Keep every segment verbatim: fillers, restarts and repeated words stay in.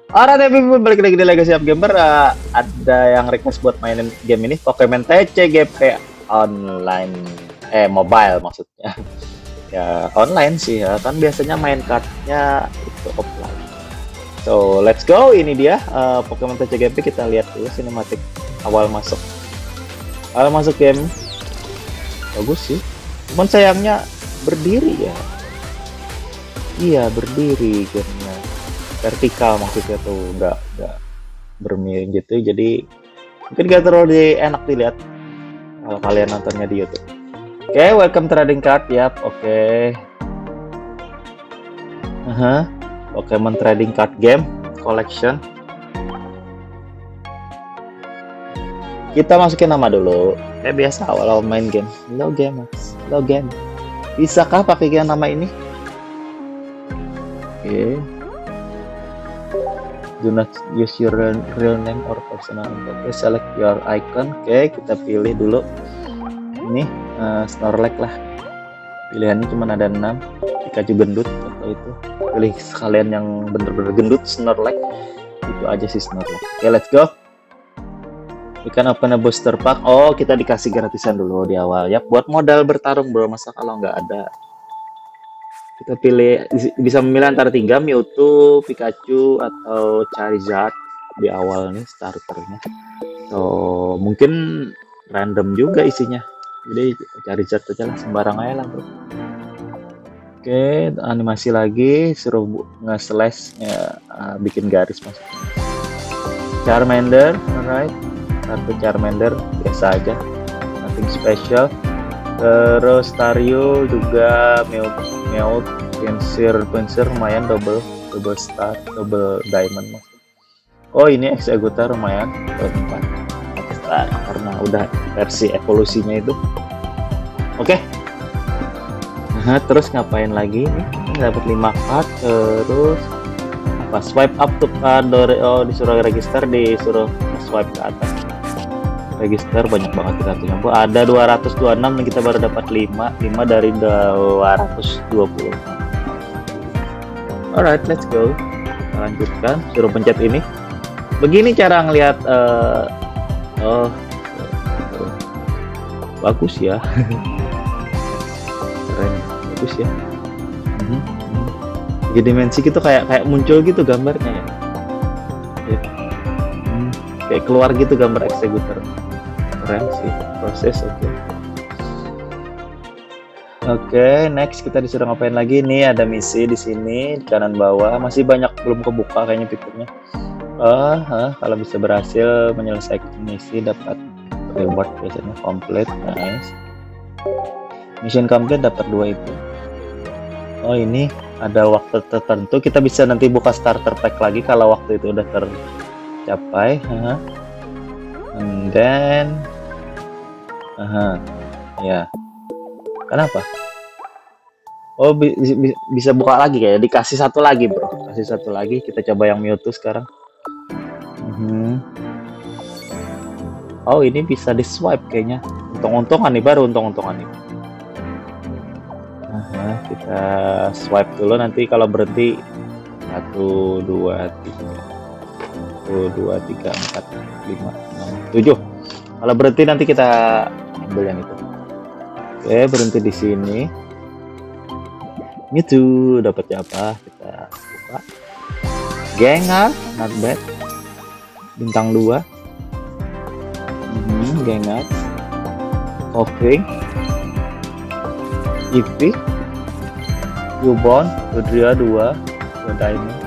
Alright, everyone, balik lagi di Legacy of Gamer. Uh, ada yang request buat mainin game ini, Pokemon T C G P online, eh mobile maksudnya. Ya online sih ya, kan biasanya main cardnya itu offline. So let's go, ini dia uh, Pokemon T C G P. Kita lihat dulu sinematik awal masuk. Awal masuk game bagus sih, cuman sayangnya berdiri ya. Iya berdiri gamenya, vertikal maksudnya tuh, nggak nggak bermiring gitu, jadi mungkin gak terlalu enak dilihat kalau kalian nontonnya di YouTube. Oke, okay, welcome trading card, yap, oke. Okay. Uh -huh. Pokemon trading card game collection. Kita masukin nama dulu, kayak biasa awal-awal main game. Hello gamers, hello game. Bisakah pakai nama ini? Oke. Okay. Do not use your real name or personal info. Okay, select your icon. Oke, okay, kita pilih dulu. Ini uh, Snorlax lah. Pilihannya cuma ada enam. Pikachu gendut atau itu. Pilih sekalian yang bener-bener gendut, Snorlax. Itu aja sih Snorlax. Oke, okay, let's go. We can open a booster pack. Oh, kita dikasih gratisan dulu di awal. Ya, buat modal bertarung bro. Masa kalau nggak ada. Kita pilih, bisa memilih antara tiga, Mewtwo, Pikachu, atau Charizard di awal nih starternya. So mungkin random juga isinya, jadi Charizard aja lah, sembarang aja lah bro. Oke, animasi lagi, suruh nge-slash ya, uh, bikin garis maksudnya. Charmander, alright, satu Charmander biasa aja, nothing special. Terus Tario juga, Mewtwo, Mewtwo, Pinsir, Pinsir lumayan, double, double star, double diamond maksudnya. Oh ini Executor lumayan, empat star karena udah versi evolusinya itu. Oke. Okay. Nah, terus ngapain lagi nih? Dapat lima card, terus apa? Swipe up tuh card, oh disuruh register, disuruh swipe ke atas. Register banyak banget kartunya. Ada dua ratus dua puluh enam dan kita baru dapat lima, lima dari dua ratus dua puluh. Alright, let's go. Kita lanjutkan, suruh pencet ini. Begini cara ngelihat uh, oh, uh, bagus ya. Keren, bagus ya. Hmm. Tiga dimensi gitu, kayak kayak muncul gitu gambarnya ya. Hmm. Kayak keluar gitu gambar Executor. Keren sih, proses oke. Okay. Oke, okay, next kita disuruh ngapain lagi nih? Ada misi di sini di kanan bawah, masih banyak belum kebuka kayaknya fiturnya. Uh, uh, kalau bisa berhasil menyelesaikan misi dapat reward biasanya complete, nice. Mission complete dapat dua itu. Oh ini ada waktu tertentu, kita bisa nanti buka starter pack lagi kalau waktu itu udah tercapai. Uh, and then aha, ya. Kenapa? Oh, bi bi bisa buka lagi kayak dikasih satu lagi, bro. Kasih satu lagi. Kita coba yang Mewtwo sekarang. Uh-huh. Oh, ini bisa di swipe kayaknya. Untung-untungan nih, baru untung-untungan nih. Uh-huh. Kita swipe dulu, nanti kalau berhenti satu, dua, tiga, satu, dua, tiga, empat, lima, enam, tujuh. Kalau berhenti nanti kita ambil yang itu. Oke, berhenti di sini. Itu dapatnya apa? Kita buka. Gengar, not bad. Bintang dua. Hmm, Gengar. Koffing. Eevee. Cubone, Ludria dua, dua diamond.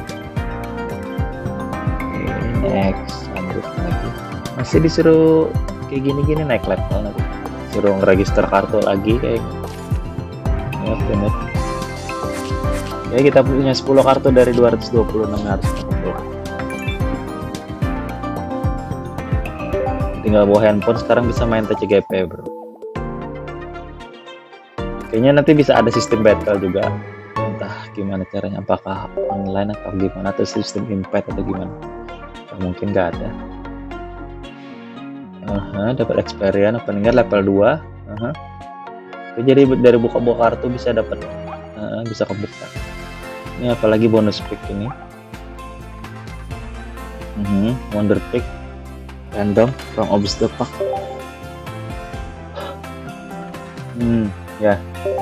Oke, next. Lanjut lagi. Masih disuruh kayak gini-gini naik level nanti. Suruh ngeregister kartu lagi kayaknya. Ya bener. Ya kita punya sepuluh kartu dari dua ratus dua puluh enam harus kumpul. Tinggal bawa handphone sekarang bisa main T C G P bro. Kayaknya nanti bisa ada sistem battle juga. Entah gimana caranya, apakah online atau gimana, atau sistem impact atau gimana. Mungkin nggak ada. Aha, dapat experience opening level dua. Aha. Jadi dari buka-buka kartu bisa dapat, uh, bisa kebuka. Ini apalagi bonus pick ini. Mhm, Wonder Pick random from Obstacle Pack. Hmm, ya. Yeah.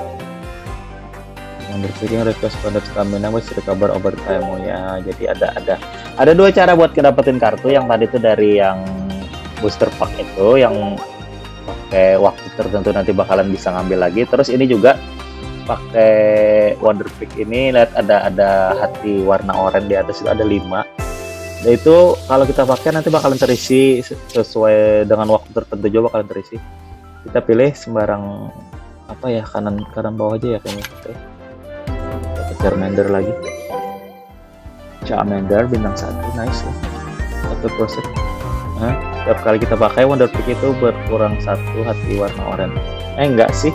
Wonder Picking request pada stamina was recover over time. Oh ya, jadi ada ada ada dua cara buat ngedapetin kartu. Yang tadi itu dari yang booster pack itu yang pakai waktu tertentu nanti bakalan bisa ngambil lagi. Terus ini juga pakai Wonder Pick ini, lihat ada ada hati warna oranye di atas itu ada lima. Dan itu kalau kita pakai nanti bakalan terisi sesuai dengan waktu tertentu juga bakalan terisi. Kita pilih sembarang apa ya, kanan kanan bawah aja ya kayaknya. Oke. Charmander lagi. Charmander bintang satu, nice lah. Satu persen. Nah, setiap kali kita pakai Wonder Pick itu berkurang satu hati warna oranye. Eh enggak sih.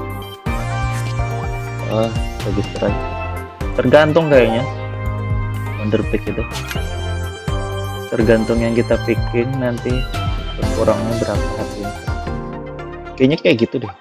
Oh, register aja. Tergantung kayaknya Wonder Pick itu. Tergantung yang kita bikin nanti berkurangnya berapa hati. Kayaknya kayak gitu deh.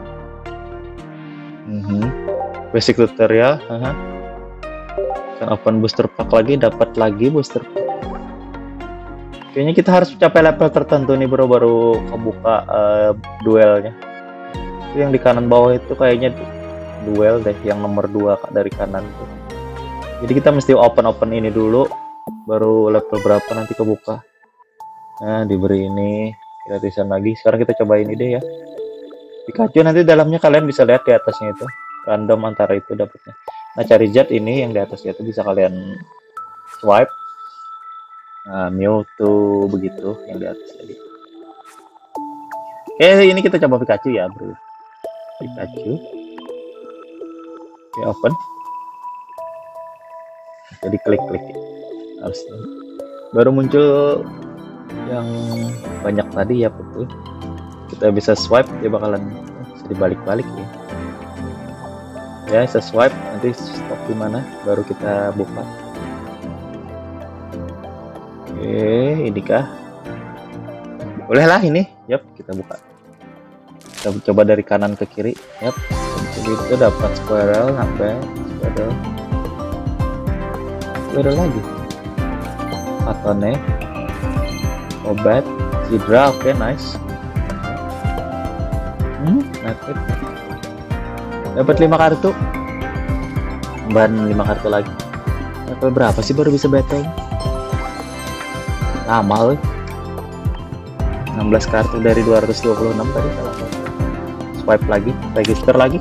Mm-hmm. Basic tutorial. Uh-huh. Kan open booster pack lagi, dapat lagi booster pack. Kayaknya kita harus mencapai level tertentu nih bro, baru kebuka uh, duelnya. Itu yang di kanan bawah itu kayaknya duel deh, yang nomor dua dari kanan tuh. Jadi kita mesti open-open ini dulu, baru level berapa nanti kebuka. Nah, diberi ini gratisan lagi. Sekarang kita coba ini deh ya. Pikachu nanti dalamnya kalian bisa lihat di atasnya itu. Random antara itu dapatnya. Nah, Charizard ini yang di atasnya itu bisa kalian swipe. Nah, Mewtwo begitu yang di atas tadi. Oke, ini kita coba Pikachu ya, bro. Pikachu. Oke, open. Jadi klik-klik. Harus baru muncul yang banyak tadi ya, betul. Kita bisa swipe, dia bakalan bisa dibalik-balik ya. Ya, bisa swipe, nanti stop di mana, baru kita buka. Oke, ini kah? Boleh lah ini, yap, kita buka. Kita coba dari kanan ke kiri, yap. Jadi itu dapat Squirrel, sampai Squirrel. Squirrel lagi. Atone, Obat, Sidra, oke, okay, nice. Hmm, naked. Dapat lima kartu. Ban lima kartu lagi. Level berapa sih baru bisa battle? Lama loh. enam belas kartu dari dua ratus dua puluh enam tadi salah. Swipe lagi, register lagi.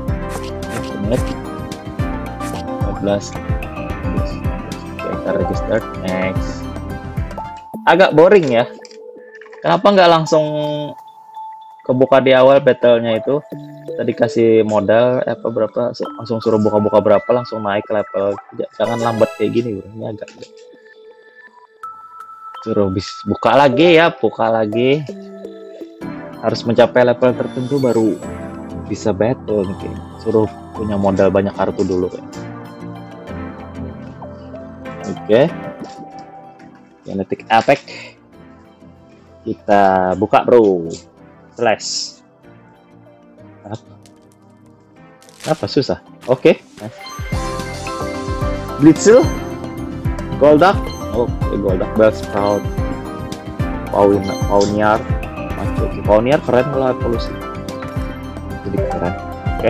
empat belas. Kita register, next. Agak boring ya. Kenapa nggak langsung kebuka di awal battlenya itu? Tadi kasih modal apa berapa, langsung suruh buka-buka berapa, langsung naik level. Jangan lambat kayak gini bro. Ini agak suruh bis buka lagi ya, buka lagi. Harus mencapai level tertentu baru bisa battle nih kayaknya. Suruh punya modal banyak kartu dulu kayaknya. Oke. Genetic Attack. Kita buka bro. Slash. Apa? Apa susah? Oke. Okay. Blitzel. Golduck. Oke, okay, Golduck. Bellsprout. Pawniard. Macam Pawniard keren lah evolusi. Jadi keren. Oke. Okay.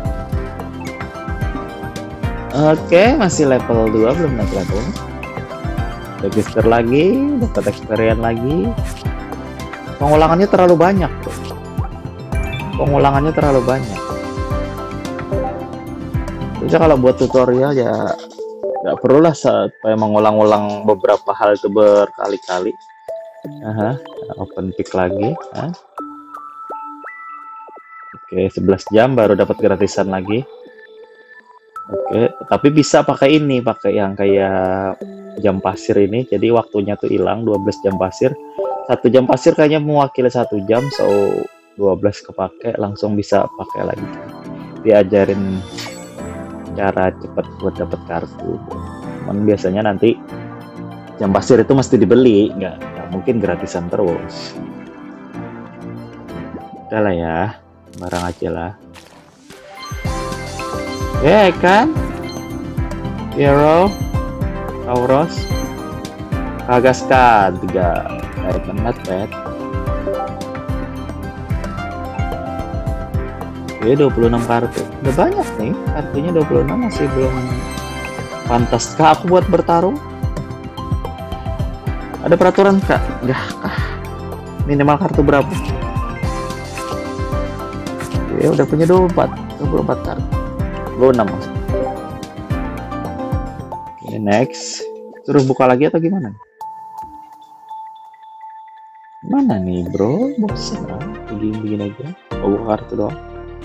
Oke, okay, masih level dua, belum naik level. Register lagi, dapat experience lagi. Pengulangannya terlalu banyak tuh. Pengulangannya terlalu banyak. Bisa kalau buat tutorial ya nggak perlu lah supaya mengulang-ulang beberapa hal itu berkali-kali. Aha, open pick lagi. Hah? Oke, sebelas jam baru dapat gratisan lagi. Oke, tapi bisa pakai ini, pakai yang kayak jam pasir ini. Jadi waktunya tuh hilang dua belas jam pasir. Satu jam pasir kayaknya mewakili satu jam, so dua belas kepake langsung bisa pakai lagi. Diajarin cara cepat buat dapat kartu. Cuman biasanya nanti jam pasir itu mesti dibeli, nggak, nggak mungkin gratisan terus. Udah lah ya, barang aja lah. Ya kan, Hero, Tauros, Kagaskan tiga diamond not bad. Oke, dua puluh enam kartu. Udah banyak nih, kartunya dua puluh enam, masih belum pantas kah aku buat bertarung? Ada peraturan kak? Enggak kah? Minimal kartu berapa? Oke, udah punya dua puluh empat, dua puluh empat kartu. dua puluh enam maksudnya. Oke, next. Terus buka lagi atau gimana? Mana nih bro? Bosan lah, begini-begini aja. Oh, buka kartu doang.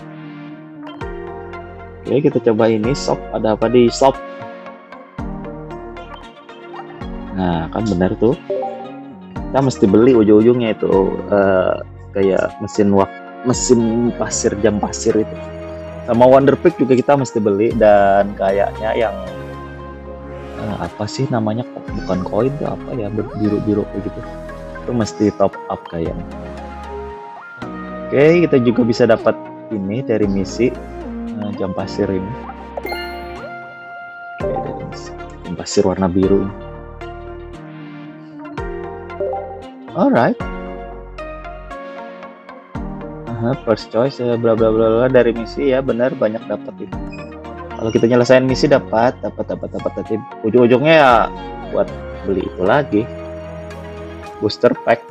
Oke, kita coba ini shop. Ada apa di shop? Nah, kan benar tuh. Kita mesti beli ujung-ujungnya itu uh, kayak mesin wak, mesin pasir, jam pasir itu. Sama Wonder Pick juga kita mesti beli, dan kayaknya yang uh, apa sih namanya? Bukan koin tuh apa ya? Biru-biru kayak gitu. Itu mesti top up kayaknya. Oke, kita juga bisa dapat ini dari misi uh, jam pasir ini. Oke, dari misi jam pasir warna biru. Alright. Aha, first choice bla bla bla bla dari misi ya, benar banyak dapat itu. Kalau kita nyelesain misi dapat dapat dapat dapat nanti ujung-ujungnya ya buat beli itu lagi. Booster pack.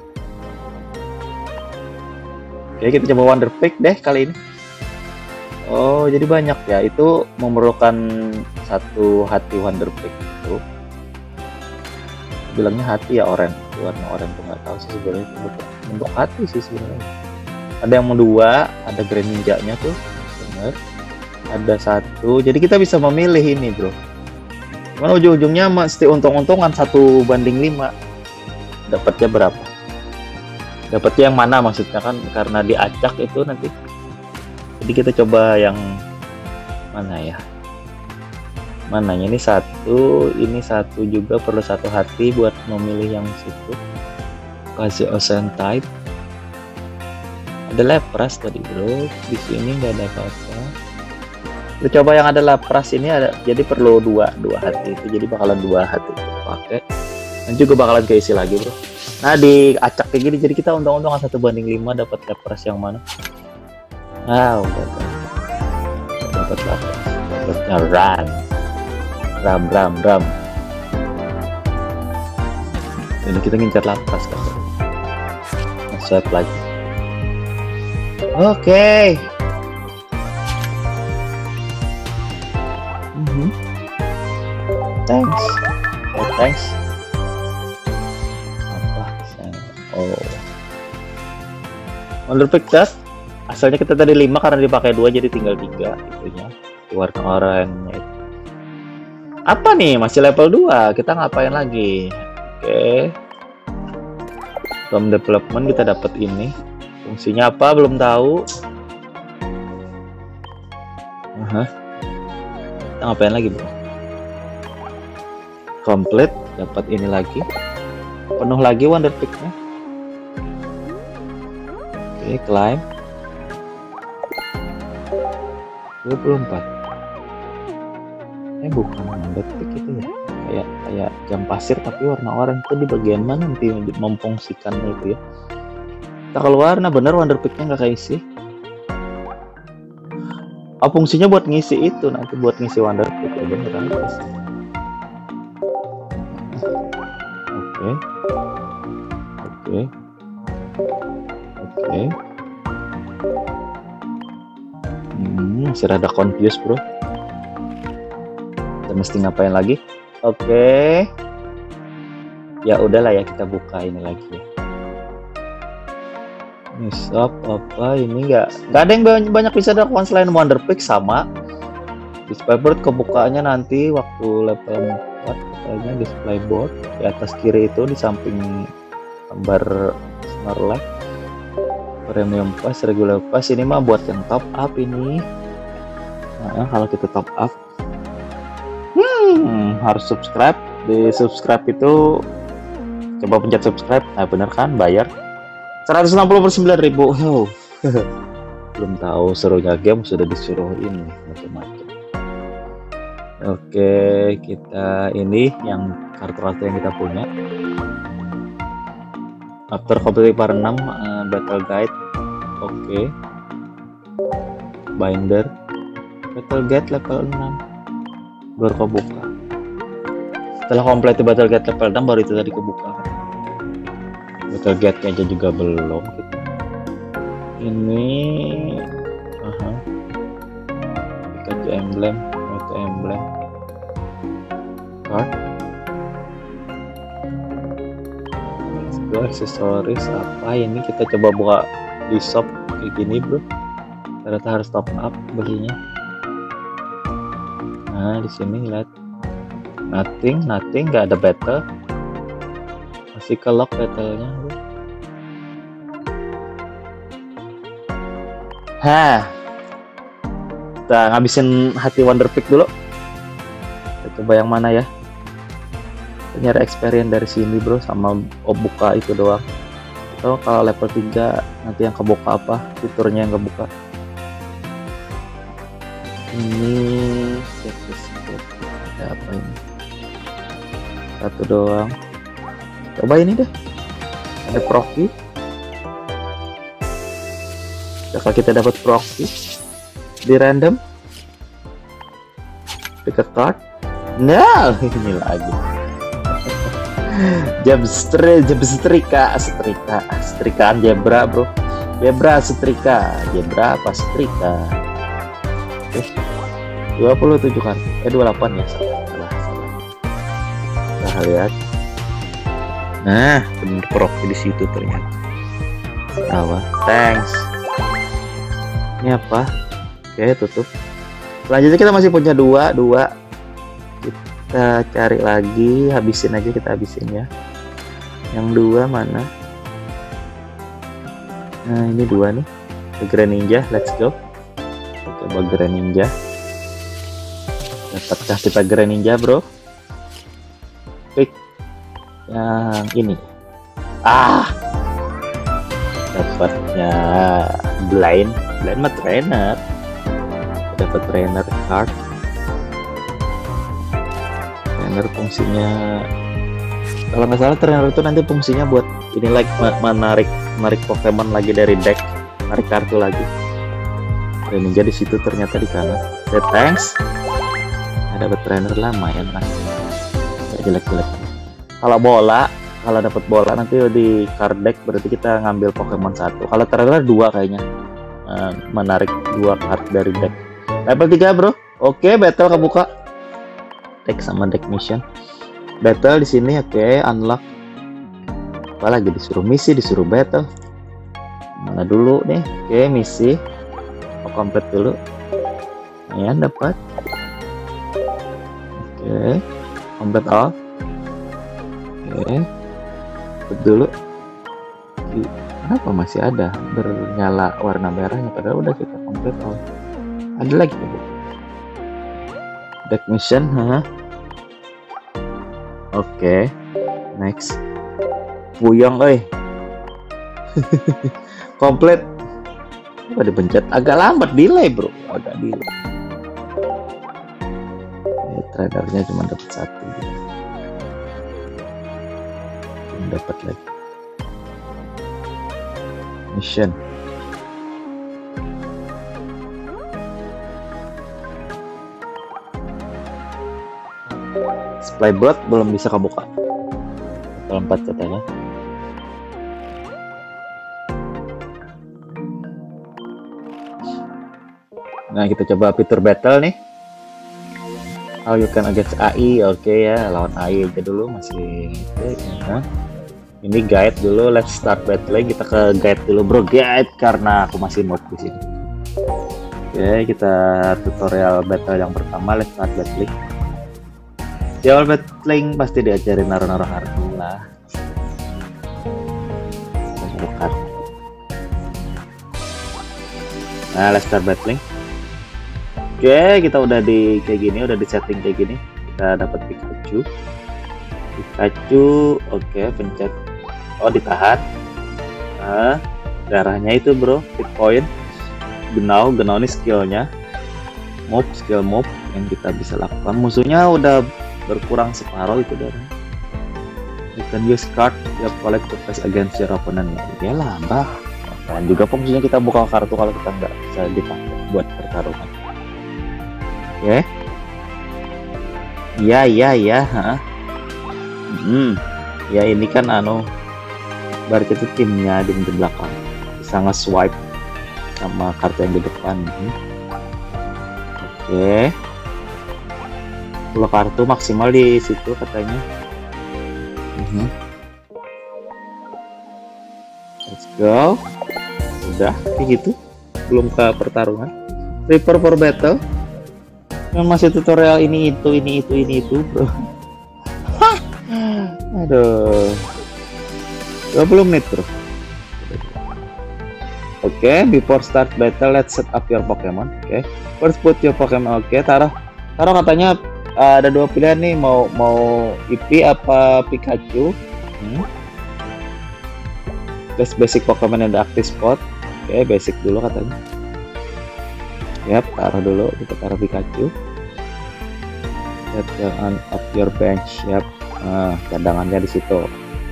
Oke, kita coba Wonder Pick deh kali ini. Oh, jadi banyak ya. Itu memerlukan satu hati Wonder Pick itu. Bilangnya hati ya, orange. Warna orange tuh nggak tahu sih sebenarnya, bentuk, bentuk hati sih sebenarnya. Ada yang mau dua, ada Grand Ninja-nya tuh, bener. Ada satu, jadi kita bisa memilih ini bro. Cuman ujung-ujungnya mesti untung-untungan satu banding lima. Dapatnya berapa? Dapatnya yang mana maksudnya kan, karena diacak itu nanti. Jadi kita coba yang mana ya? Mananya ini satu, ini satu juga perlu satu hati buat memilih yang situ. Kasih ocean type. Ada Lapras tadi bro, di sini nggak ada apa-apa. Kita coba yang ada Lapras ini ada, jadi perlu dua dua hati itu, jadi bakalan dua hati pakai. Dan juga bakalan keisi lagi bro. Nah diacak kayak gini, jadi kita untung-untung satu banding lima dapat Lapras yang mana? Ah udah dapat Lapras, dapatnya run. Ram, ram, ram. Ini kita ngincar Lapras kan. Swipe lagi. Oke. Okay. Mm-hmm. Thanks. Oh, thanks. Apa? Oh. Wonder Pick that. Asalnya kita tadi lima karena dipakai dua jadi tinggal tiga itunya. Warna oranye itu. Apa nih, masih level dua, kita ngapain lagi? Oke, okay. From development kita dapat ini, fungsinya apa belum tahu. Aha. Kita ngapain lagi bro? Complete, dapat ini lagi, penuh lagi Wonder Pick-nya. Oke, okay, climb dua puluh empat. Eh bukan Wonder Pick itu ya, kayak kayak jam pasir tapi warna oranye. Itu di bagian mana nanti memfungsikannya itu ya. Kita keluar, nah bener Wonder Pick-nya nggak keisi. Oh fungsinya buat ngisi itu, nanti buat ngisi Wonder Pick ya, beneran guys. Oke, oke, oke. Hmm, masih rada confused bro. Kita mesti ngapain lagi? Oke, okay. Ya udahlah ya, kita buka ini lagi ya. Ini shop apa ini, nggak nggak ada yang banyak, banyak bisa dapat selain Wonder Pick sama display board. Kebukaannya nanti waktu level empat katanya. Display board di atas kiri itu di samping gambar Snorlax. Premium Pass, regular Pass ini mah buat yang top up ini. Nah, kalau kita top up Hmm, harus subscribe. Di subscribe itu coba pencet subscribe. Nah bener kan, bayar seratus enam puluh sembilan ribu. Oh. Belum tahu serunya game sudah disuruh ini macam-macam. Oke, kita ini yang kartu-kartu yang kita punya. After completing part enam, uh, battle guide. Oke. Binder. Battle guide level enam. Baru kebuka. Setelah komplit battle guide level enam baru itu tadi kebuka. Battle guide aja juga belum gitu. Ini aha. Pikachu emblem, Pikachu emblem. Card. Aksesoris apa ini, kita coba buka di shop kayak gini bro, ternyata harus top up belinya. Nah di sini lihat nothing nothing nggak ada battle, masih ke lock battlenya. Hah, kita ngabisin hati Wonderpick dulu, kita coba yang mana ya, nyari experience dari sini bro, sama oh, buka itu doang. Atau kalau level tiga nanti yang kebuka apa, fiturnya yang kebuka. Ini ada apa ini, satu doang. Coba ini deh, ada proxy. Kalau kita dapat proxy di random, pick a card. Nah ini lagi jam stri jam setrika setrika setrikaan zebra bro, zebra setrika zebra apa setrika. Oke, dua puluh tujuh kan eh dua puluh delapan ya, salah salah. Nah lihat, nah bener proxy di situ ternyata. Apa thanks, ini apa? Oke tutup. Selanjutnya kita masih punya dua dua kita cari lagi, habisin aja, kita habisin ya. Yang dua mana? Nah ini dua nih, The Grand Ninja, let's go. Coba Grand Ninja, dapatkah kita Grand Ninja bro? Pick yang ini. Ah, dapatnya blind blind mah trainer, dapat trainer card. Trainer fungsinya, kalau nggak salah trainer itu nanti fungsinya buat ini like menarik menarik Pokemon lagi dari deck, menarik kartu lagi. Dan ninja di situ ternyata di kanan. Say thanks. Ada dapat trainer lama ya, nah nggak jelek-jelek. Kalau bola, kalau dapat bola nanti di card deck berarti kita ngambil Pokemon satu. Kalau trainer dua kayaknya, menarik dua card dari deck. Level tiga bro. Oke, battle kebuka. Deck sama deck mission. Battle di sini oke, okay, unlock. Apalagi disuruh misi, disuruh battle. Mana dulu nih? Oke, okay, misi. Oh, komplit dulu. Ya, dapat. Oke. Okay. Komplit all. Oke. Okay. Dapat dulu. Kenapa masih ada bernyala warna merahnya, padahal udah kita komplit all. Ada lagi tuh. Deck mission, huh? Oke, okay. Next. Buyong, oi. Komplit. Apa dipencet? Agak lambat, delay bro, agak delay. Ini tradernya cuma dapat satu. Belum dapat lagi. Mission. Supply blood belum bisa kebuka. Level empat katanya. Nah kita coba fitur battle nih. How you can against A I, oke okay, ya, lawan A I aja dulu masih. Nah, ini guide dulu, let's start battling. Kita ke guide dulu bro, guide karena aku masih mod di sini. Oke, okay, kita tutorial battle yang pertama, let's start battling. Di awal battling pasti diajarin naruh-naruh kartu lah. Bukan. Nah, let's start battling. Oke, kita udah di kayak gini, udah di setting kayak gini. Kita dapat Pikachu. Pikachu, oke, pencet. Oh, ditahan. Nah, darahnya itu bro, hit point. Genau, genau ini skillnya. Move, skill move. yang kita bisa lakukan. Musuhnya udah berkurang separuh itu darah. You can use card that collect to face against your opponent. Ya lah, bah. Dan juga fungsinya kita buka kartu kalau kita nggak bisa dipakai buat pertarungan. Oke. Okay. Iya, iya, iya. Hmm. Ya ini kan anu, berarti itu timnya di, di belakang. Bisa nge-swipe sama kartu yang di depan. Hmm. Oke. Okay. Kalau kartu maksimal di situ katanya. Hmm. Let's go. Udah gitu, belum ke pertarungan. Prepare for battle. Yang masih tutorial ini itu ini itu ini itu bro. Aduh, dua puluh menit bro. Oke, okay, before start battle let's set up your Pokemon. Oke, okay. First put your Pokemon. Oke, okay, taruh taruh katanya uh, ada dua pilihan nih, mau mau Eevee apa Pikachu. hmm. Let's basic Pokemon in the active spot. Oke, okay, basic dulu katanya. Yap, taruh dulu, kita taruh Pikachu. Set on up your bench. Yap, nah, cadangannya di situ.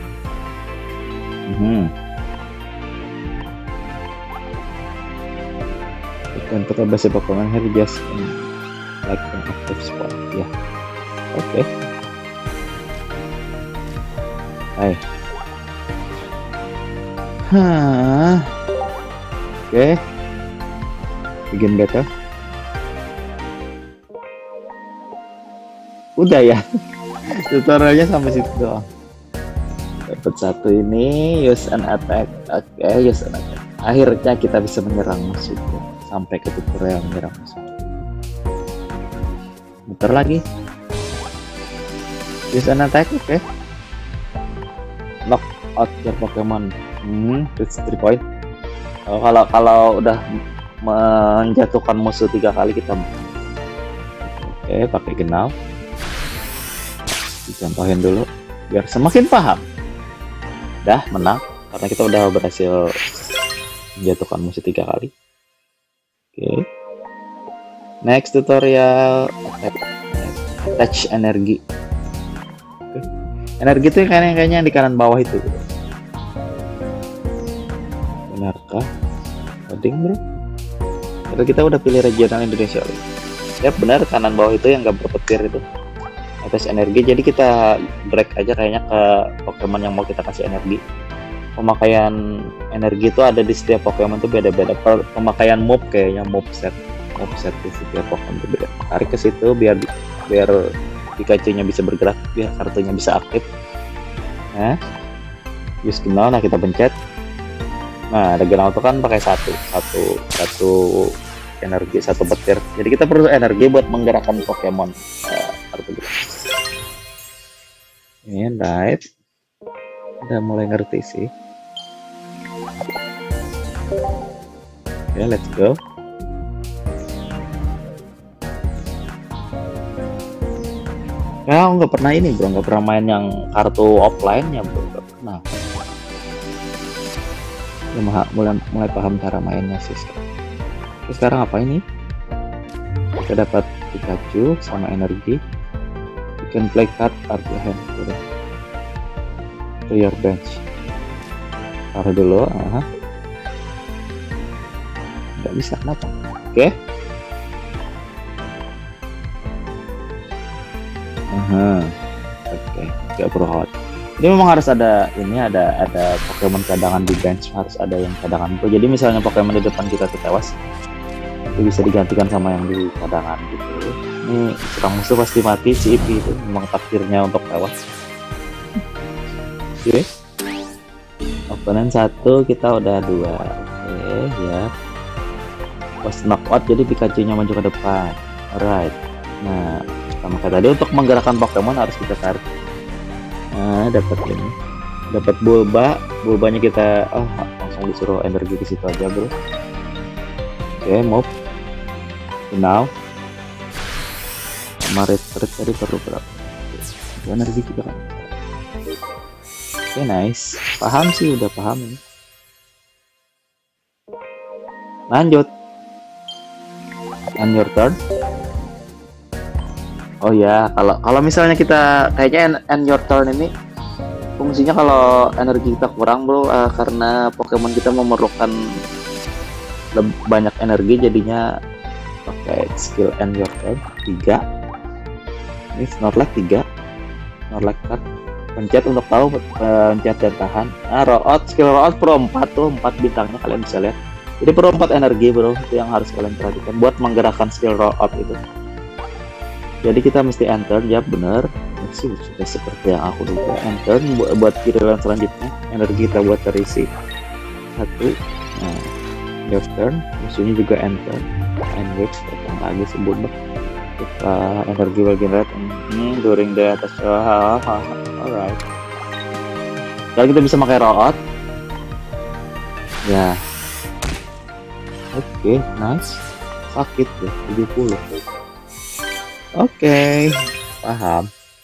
Hmm. Dan kita basic Pokemon here just in, like an active spot. Ya, yeah. Oke. Okay. Hai. Hah. Oke. Okay. Begin battle. Udah ya. Tutorialnya sampai situ doang. Dapat satu ini, use an attack. Oke, okay, use an attack. Akhirnya kita bisa menyerang musuh. Sampai ke tutorial menyerang musuh. Muter lagi. Use an attack, oke. Okay. Knock out your Pokemon. Hmm, it's three point. Oh, kalau kalau udah menjatuhkan musuh tiga kali kita. Oke, pakai genau. Dicontohin dulu biar semakin paham. Dah menang karena kita udah berhasil menjatuhkan musuh tiga kali. Oke. Next tutorial attach energi. Oke. Energi itu kayaknya kayaknya di kanan bawah itu. Benarkah? Loading bro. Kalau kita udah pilih regional Indonesia. Ya benar, kanan bawah itu yang gak berpetir itu. Atas energi, jadi kita drag aja kayaknya ke Pokemon yang mau kita kasih energi. Pemakaian energi itu ada di setiap Pokemon itu beda-beda. Pemakaian move kayaknya move set, move set di setiap Pokemon itu beda. Tarik ke situ biar biar Pikachu-nya bisa bergerak, biar kartunya bisa aktif. Nah, use genau, nah kita pencet. Nah, ada genau itu kan pakai satu, satu, satu energi, satu petir. Jadi kita perlu energi buat menggerakkan Pokemon. Uh, kartu gitu. Ini right, udah mulai ngerti sih. Oke, okay, let's go. Ya, nggak pernah ini bro, nggak pernah main yang kartu offline ya bro, nggak pernah. Ya, mulai mulai paham cara mainnya sih. Terus sekarang apa ini? Kita dapat Pikachu sama energi. You can play card at your hand to your bench. Taruh dulu. Aha. Nggak bisa, kenapa? Oke. Okay. Aha. Oke, okay. Gak perlu khawatir. Jadi memang harus ada ini, ada ada Pokemon cadangan di bench, harus ada yang cadangan. Jadi misalnya Pokemon di depan kita tuh tewas, itu bisa digantikan sama yang di cadangan gitu. Ini serang musuh pasti mati, si Eevee itu memang takdirnya untuk tewas. Oke, okay. Opponent satu, kita udah dua. Oke, okay, ya. Pas knockout jadi Pikachu-nya maju ke depan. Alright. Nah, sama kayak tadi, untuk menggerakkan Pokemon harus kita tarik. Nah, dapat ini, dapat bulba, bulbanya kita, oh langsung disuruh energi ke situ aja bro. Oke, okay, move. Now, sama retreat tadi perlu berapa? Okay. Energi juga kan. Oke, okay, nice. Paham sih, udah paham ini. Lanjut. On your turn. Oh ya, kalau kalau misalnya kita kayaknya end, end your turn ini fungsinya kalau energi kita kurang bro, uh, karena Pokemon kita memerlukan banyak energi, jadinya pakai skill end your turn tiga. Ini Snorlax tiga, Snorlax card, pencet untuk tahu, pencet dan tahan. Nah, roll out, skill roll out pro empat tuh, empat bintangnya kalian bisa lihat. Jadi pro empat energi bro, itu yang harus kalian perhatikan buat menggerakkan skill roll out itu. Jadi kita mesti enter, ya bener sih, sudah seperti yang aku duga. Enter buat, buat kirilan selanjutnya, energi kita buat terisi satu. Nah, your turn, musuhnya juga enter, and wait, datang lagi sebut kita energi will generate hmm, during the atas. Oh, alright. Sekarang kita bisa pakai roll out. Ya. Oke, okay, nice. Sakit ya, tujuh puluh. Oke, okay, paham.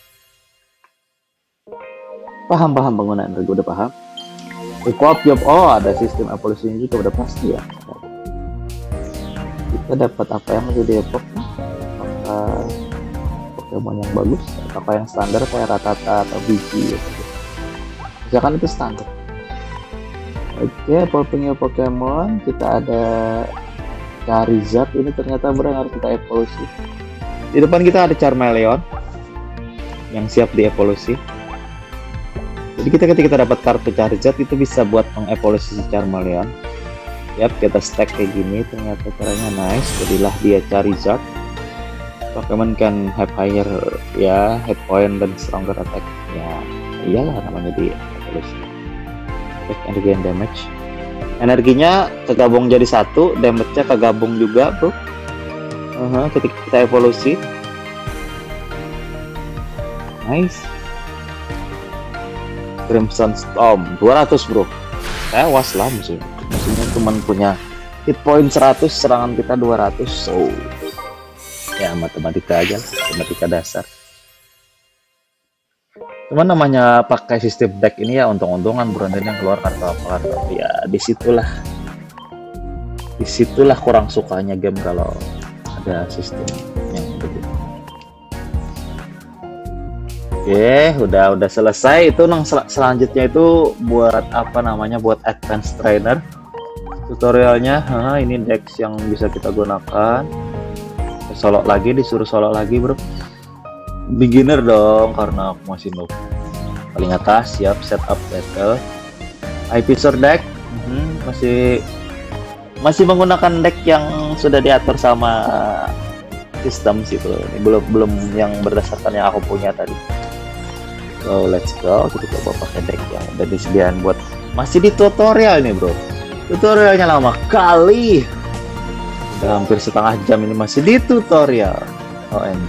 Paham, paham penggunaan energi, udah paham. Equip job, oh ada sistem evolusinya juga, udah pasti ya. Kita dapat apa yang menjadi equip? Apakah Pokemon yang bagus? Apakah yang standar kayak Rattata atau Biji gitu. Misalkan itu standar. Oke, okay, evolving Pokemon, kita ada Charizard, ini ternyata benar harus kita evolusi. Di depan kita ada Charmeleon yang siap dievolusi. Jadi kita ketika kita dapat kartu Charizard itu bisa buat mengevolusi si Charmeleon. Yap, kita stack kayak gini, ternyata caranya nice. Jadilah dia Charizard. Pokemon can have higher ya hit point dan stronger attack. Ya iyalah namanya di evolusi. Attack energy and damage. Energinya kegabung jadi satu, damage-nya kegabung juga bro. Uh-huh, ketika kita evolusi. Nice. Crimson Storm dua ratus bro. Tewas lah musuhnya. Musuhnya cuma punya hit point seratus, serangan kita dua ratus. So ya matematika aja, matematika dasar. Cuman namanya pakai sistem deck ini ya untung-untungan bro, yang keluar kartu apa kartu. Ya disitulah disitulah kurang sukanya game kalau ada sistem yang begitu. Oke, udah udah selesai. Itu nang sel selanjutnya itu buat apa namanya, buat advance trainer tutorialnya. Hah, ini dex yang bisa kita gunakan. Solo lagi, disuruh solo lagi bro. Beginner dong karena aku masih noob. Paling atas siap setup battle. I P Sword deck hmm, masih masih menggunakan deck yang sudah diatur sama sistem sih bro. Ini belum belum yang berdasarkan yang aku punya tadi. So let's go, kita coba pakai deck yang udah disediakan buat. Masih di tutorial nih bro. Tutorialnya lama kali. Udah hampir setengah jam ini masih di tutorial. O M G.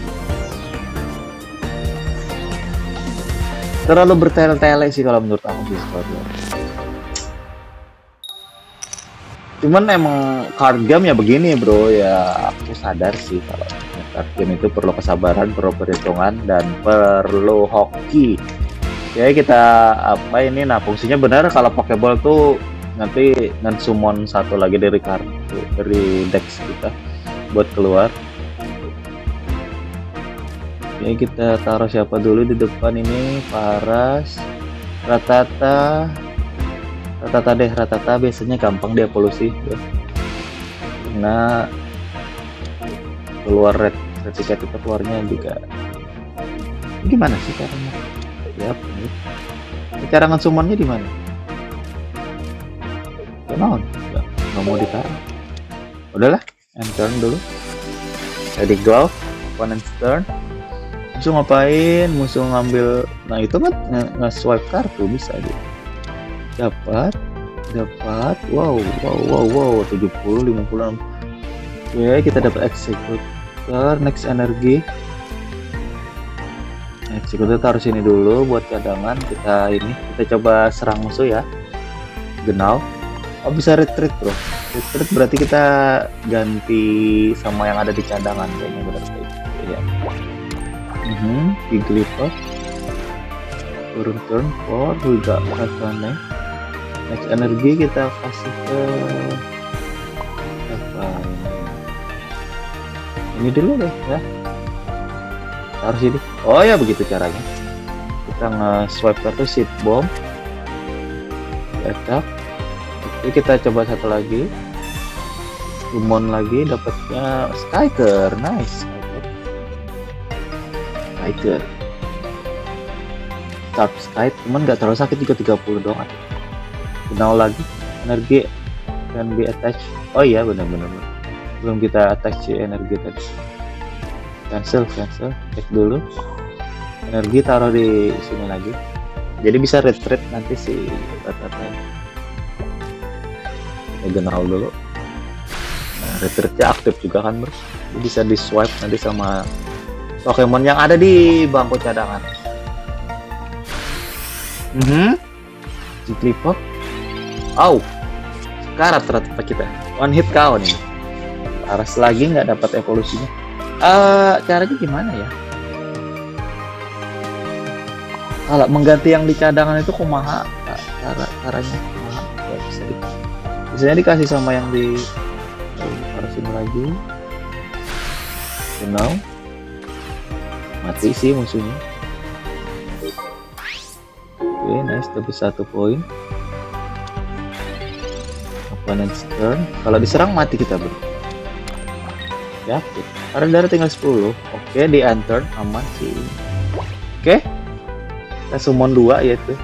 Terlalu bertele-tele sih kalau menurut aku sih tutorial. Cuman emang card game ya begini bro, ya aku sadar sih kalau card game itu perlu kesabaran, perlu perhitungan, dan perlu hoki. Ya kita apa ini, nah fungsinya benar kalau Pokeball tuh nanti nge-summon satu lagi dari kartu dari deck kita buat keluar. Oke, kita taruh siapa dulu di depan ini? Paras, Rattata. Rattata deh, Rattata biasanya gampang dievolusi ya. Karena keluar red, red ticket itu keluarnya juga gimana sih caranya? Ya, ini. Cara nge-summonnya di mana? Kenapa? Nggak, nggak mau ditaruh. Udahlah, end turn dulu. Ready go, opponent's turn. Musuh ngapain? Musuh ngambil, nah itu kan nge-swipe kartu bisa aja. Dapat dapat wow wow wow wow tujuh puluh, lima puluh enam. Oke, kita dapat executor, next energi. Executor taruh sini dulu buat cadangan. Kita ini kita coba serang musuh ya. Genau. Oh bisa retreat bro. Retreat berarti kita ganti sama yang ada di cadangan kayaknya, benar kayak ya. Mhm, Jigglypuff. Turun turn four juga pakai. Next energi kita kasih ke apa ini? Ini dulu deh ya. taruh sini. Oh ya begitu caranya. Kita nge-swipe kartu seed bomb. Attack. Oke, kita coba satu lagi. Summon lagi, dapatnya Skiker. Nice. Skiker. Sharp Sky, cuman nggak terlalu sakit juga, tiga puluh doang. Final lagi. Energi can be attached. Oh iya benar-benar. Belum kita attach energi tadi. Cancel, cancel. Cek dulu. Energi taruh di sini lagi. Jadi bisa retreat nanti si kata-katanya. General dulu. Nah, retreatnya aktif juga kan bro. Jadi bisa di swipe nanti sama Pokemon yang ada di bangku cadangan. Mhm. Jigglypuff. Au. Karat rata kita. One hit K O nih. Paras lagi nggak dapat evolusinya. Eh, uh, caranya gimana ya? Kalau mengganti yang di cadangan itu kumaha cara caranya kumaha ya, bisa di, biasanya dikasih sama yang di oh, parasin lagi. Genau. Mati sih musuhnya. Oke, nice, tapi satu poin. Opponent's turn. Kalau diserang mati kita bro. Ya, karena darah tinggal sepuluh. Oke, di unturn aman sih. Oke. Kita summon dua yaitu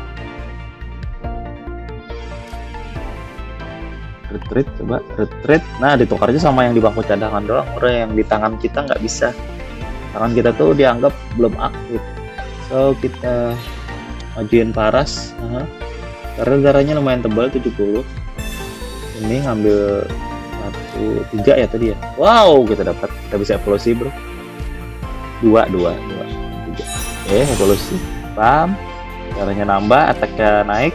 retreat, coba retreat. Nah ditukar aja sama yang di bangku cadangan doang, orang yang di tangan kita nggak bisa, tangan kita tuh dianggap belum aktif. So kita majuin Paras. uh-huh. Karena darahnya lumayan tebal, tujuh puluh. Ini ngambil satu tiga ya tadi ya. Wow, kita dapat, kita bisa evolusi bro. Dua dua dua tiga. Eh evolusi. Pam, caranya nambah, attack-nya naik.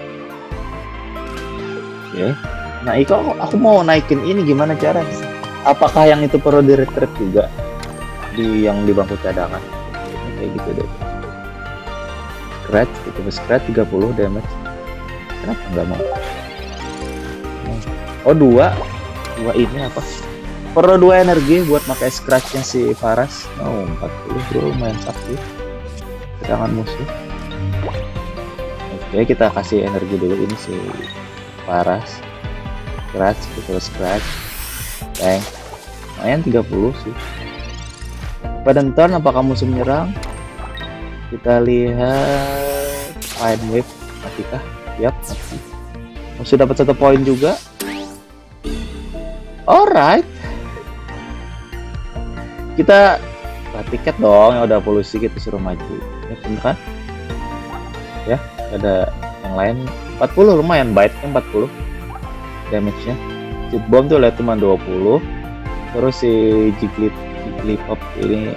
Oke. Okay. Nah, Iko aku mau naikin ini gimana caranya? Apakah yang itu perlu di retreat juga di yang di bangku cadangan? Kayak gitu deh. Scratch, itu scratch tiga puluh damage. Kenapa nggak mau? Oh, dua. Dua ini apa? Perlu dua energi buat pakai scratch-nya si Paras. Oh, empat puluh bro, lumayan sakit. Serangan musuh. Oke, kita kasih energi dulu ini si Paras. Scratch, kita scratch. Tank. Lumayan tiga puluh sih. Pada turn apakah musuh menyerang? Kita lihat Fine Wave matikah? Yap, mati. Musuh dapat satu poin juga. Alright. Kita nah, tiket dong yang udah polusi kita suruh maju. Ya bener kan? Ya, ada yang lain empat puluh, lumayan bite-nya empat puluh damage-nya. Seed bomb tuh lihat cuma dua puluh. Terus si Jigglypuff ini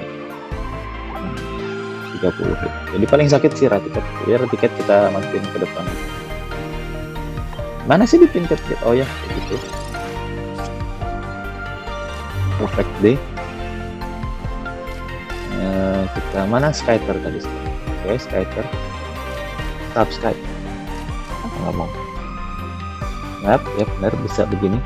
tiga puluh. Jadi paling sakit sih Ratiket. Jadi Ratiket kita masukin ke depan. Mana sih di pinket? Oh ya, begitu. Perfect day. Uh, kita mana Skyter tadi? Oke, okay, Skyter. Tap Sky. Apa nggak mau? Yap, ya benar bisa begini.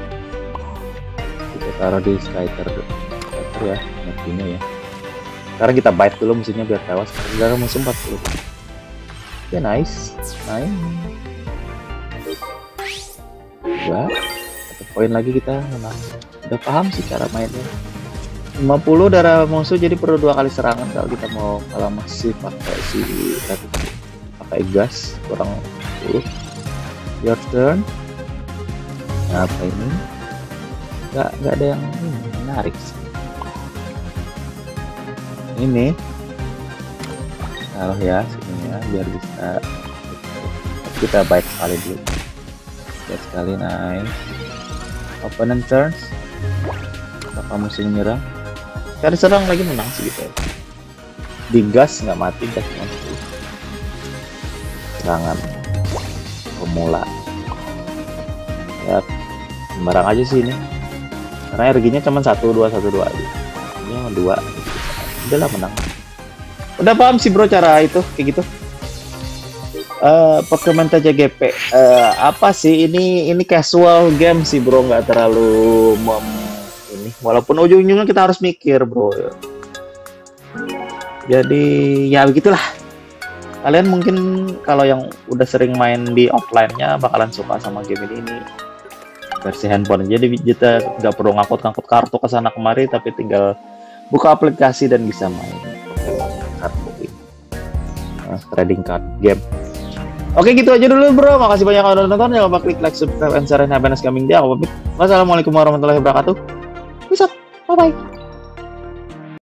Kita taruh di Skyter, Skyter ya, energinya ya. Sekarang kita bite dulu musuhnya biar tewas. Darah musuh empat puluh. Ya nice, nice. Dua, satu poin lagi kita menang. Udah paham sih cara mainnya. lima puluh darah musuh jadi perlu dua kali serangan kalau kita mau kalah masih pakai si pakai gas kurang sepuluh. Your turn. Nah, apa ini? Gak, gak ada yang ini, menarik sih. Ini taruh ya sini ya biar bisa kita baik sekali dulu. Baik sekali, nice. Opponent turns. Apa musuh menyerang? Cari serang lagi menang sih gitu ya. Digas nggak mati, gas mati. Serangan pemula. Ya, sembarang aja sih ini. Karena energinya cuma satu dua satu dua aja. Ini dua. Udahlah menang. Udah paham sih bro cara itu kayak gitu. Uh, Pokemon T C G P uh, apa sih ini ini casual game sih bro, nggak terlalu mem ini walaupun ujung-ujungnya kita harus mikir bro. Jadi ya begitulah. Kalian mungkin kalau yang udah sering main di offline-nya bakalan suka sama game ini, ini versi handphone. Jadi kita nggak perlu ngangkut-ngangkut kartu ke sana kemari, tapi tinggal buka aplikasi dan bisa main kartu ini. Nah, trading card game. Oke, gitu aja dulu bro. Makasih banyak udah nonton. Jangan lupa klik like, subscribe, and share. Have a nice coming day. Aku pamit. Wassalamualaikum warahmatullahi wabarakatuh. Peace out. Bye bye.